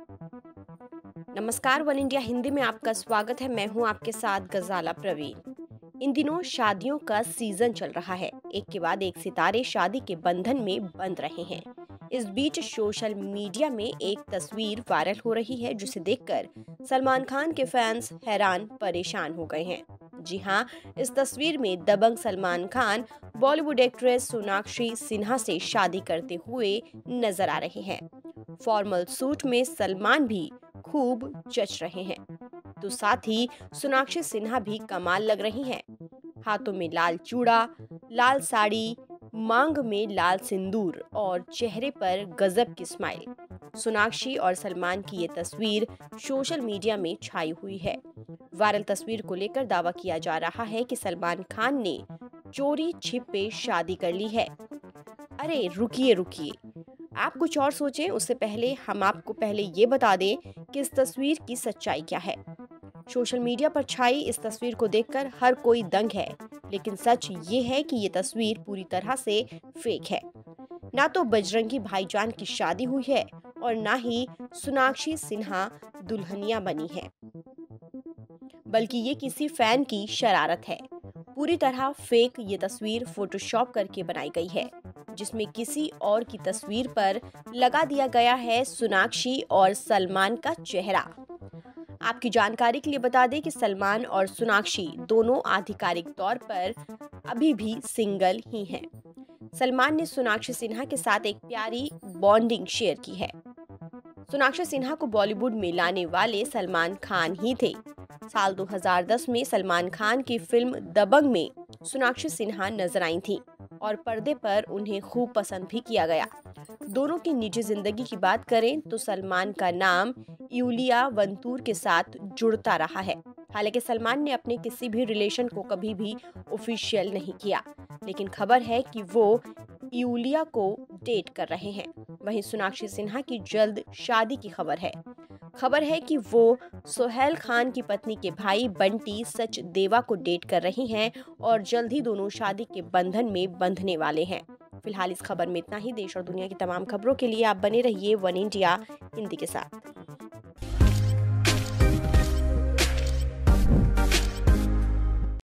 नमस्कार, one India Hindi में आपका स्वागत है। मैं हूं आपके साथ गजाला प्रवीण। इन दिनों शादियों का सीजन चल रहा है। एक के बाद एक सितारे शादी के बंधन में बंध रहे हैं। इस बीच सोशल मीडिया में एक तस्वीर वायरल हो रही है, जिसे देखकर सलमान खान के फैंस हैरान परेशान हो गए हैं। जी हाँ, इस तस्वीर में दबंग सलमान खान बॉलीवुड एक्ट्रेस सोनाक्षी सिन्हा से शादी करते हुए नजर आ रहे हैं। फॉर्मल सूट में सलमान भी खूब जच रहे हैं, तो साथ ही सोनाक्षी सिन्हा भी कमाल लग रही हैं। हाथों में लाल चूड़ा, लाल साड़ी, मांग में लाल सिंदूर और चेहरे पर गजब की स्माइल। सोनाक्षी और सलमान की ये तस्वीर सोशल मीडिया में छाई हुई है। वायरल तस्वीर को लेकर दावा किया जा रहा है कि सलमान खान ने चोरी छिपे शादी कर ली है। अरे रुकिए रुकिए, आप कुछ और सोचें, उससे पहले हम आपको पहले ये बता दें कि इस तस्वीर की सच्चाई क्या है। सोशल मीडिया पर छाई इस तस्वीर को देखकर हर कोई दंग है, लेकिन सच ये है कि ये तस्वीर पूरी तरह से फेक है। ना तो बजरंगी भाईजान की शादी हुई है और ना ही सोनाक्षी सिन्हा दुल्हनिया बनी है, बल्कि ये किसी फैन की शरारत है। पूरी तरह फेक ये तस्वीर फोटोशॉप करके बनाई गई है, जिसमें किसी और की तस्वीर पर लगा दिया गया है सोनाक्षी और सलमान का चेहरा। आपकी जानकारी के लिए बता दें कि सलमान और सोनाक्षी दोनों आधिकारिक तौर पर अभी भी सिंगल ही हैं। सलमान ने सोनाक्षी सिन्हा के साथ एक प्यारी बॉन्डिंग शेयर की है। सोनाक्षी सिन्हा को बॉलीवुड में लाने वाले सलमान खान ही थे। साल 2010 में सलमान खान की फिल्म दबंग में सोनाक्षी सिन्हा नजर आई थीं और पर्दे पर उन्हें खूब पसंद भी किया गया। दोनों की निजी जिंदगी की बात करें तो सलमान का नाम यूलिया वंतूर के साथ जुड़ता रहा है। हालांकि सलमान ने अपने किसी भी रिलेशन को कभी भी ऑफिशियल नहीं किया, लेकिन खबर है कि वो यूलिया को डेट कर रहे हैं। वहीं सोनाक्षी सिन्हा की जल्द शादी की खबर है कि वो सोहेल खान की पत्नी के भाई बंटी सचदेवा को डेट कर रही हैं और जल्द ही दोनों शादी के बंधन में बंधने वाले हैं। फिलहाल इस खबर में इतना ही। देश और दुनिया की तमाम खबरों के लिए आप बने रहिए वन इंडिया हिंदी के साथ।